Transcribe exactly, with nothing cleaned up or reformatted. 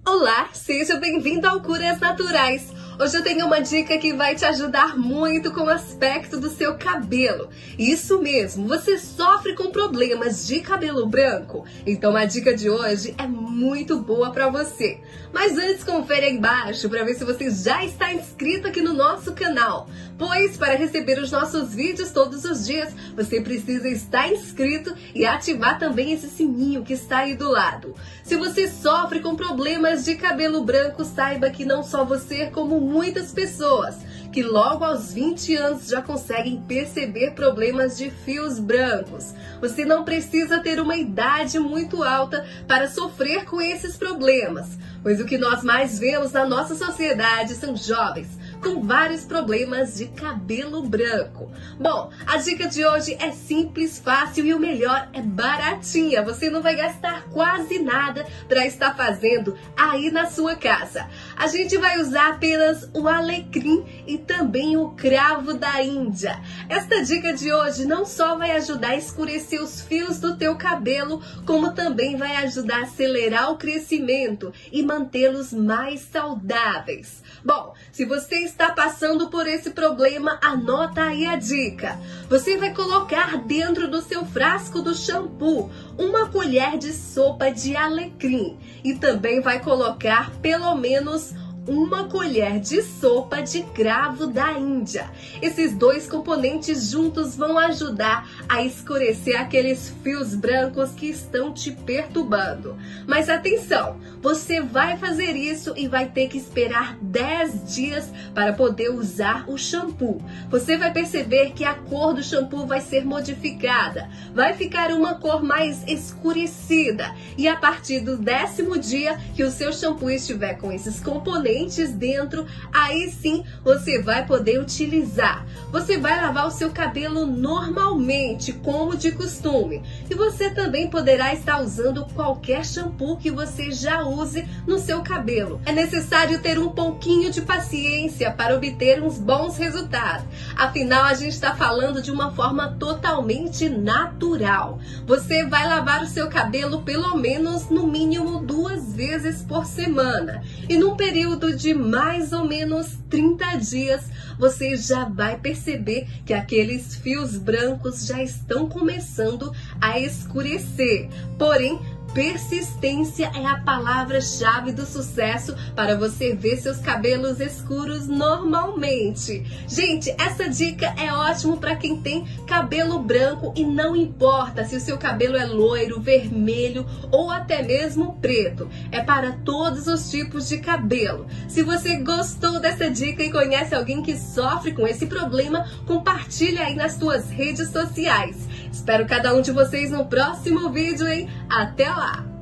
Olá, seja bem-vindo ao Curas Naturais. Hoje eu tenho uma dica que vai te ajudar muito com o aspecto do seu cabelo. Isso mesmo, você sofre com problemas de cabelo branco? Então a dica de hoje é muito boa para você. Mas antes, confere aí embaixo para ver se você já está inscrito aqui no nosso canal. Pois para receber os nossos vídeos todos os dias, você precisa estar inscrito e ativar também esse sininho que está aí do lado. Se você sofre com problemas de cabelo branco, saiba que não só você, como muitas pessoas que logo aos vinte anos já conseguem perceber problemas de fios brancos. Você não precisa ter uma idade muito alta para sofrer com esses problemas, pois o que nós mais vemos na nossa sociedade são jovens com vários problemas de cabelo branco. Bom, a dica de hoje é simples, fácil e o melhor, é baratinha. Você não vai gastar quase nada para estar fazendo aí na sua casa. A gente vai usar apenas o alecrim e também o cravo da Índia. Esta dica de hoje não só vai ajudar a escurecer os fios do teu cabelo, como também vai ajudar a acelerar o crescimento e mantê-los mais saudáveis. Bom, se você está passando por esse problema, anota aí a dica. Você vai colocar dentro do seu frasco do shampoo uma colher de sopa de alecrim e também vai colocar pelo menos uma colher de sopa de cravo da Índia. Esses dois componentes juntos vão ajudar a escurecer aqueles fios brancos que estão te perturbando. Mas atenção, você vai fazer isso e vai ter que esperar dez dias para poder usar o shampoo. Você vai perceber que a cor do shampoo vai ser modificada, vai ficar uma cor mais escurecida. E a partir do décimo dia que o seu shampoo estiver com esses componentes dentro, aí sim você vai poder utilizar. Você vai lavar o seu cabelo normalmente, como de costume. E você também poderá estar usando qualquer shampoo que você já use no seu cabelo. É necessário ter um pouquinho de paciência para obter uns bons resultados. Afinal, a gente está falando de uma forma totalmente natural. Você vai lavar o seu cabelo pelo menos no mínimo duas vezes por semana. E num período de mais ou menos trinta dias, você já vai perceber que aqueles fios brancos já estão começando a escurecer. Porém, persistência é a palavra-chave do sucesso para você ver seus cabelos escuros normalmente. Gente, essa dica é ótima para quem tem cabelo branco e não importa se o seu cabelo é loiro, vermelho ou até mesmo preto. É para todos os tipos de cabelo. Se você gostou dessa dica e conhece alguém que sofre com esse problema, compartilha aí nas suas redes sociais. Espero cada um de vocês no próximo vídeo, hein? Até lá!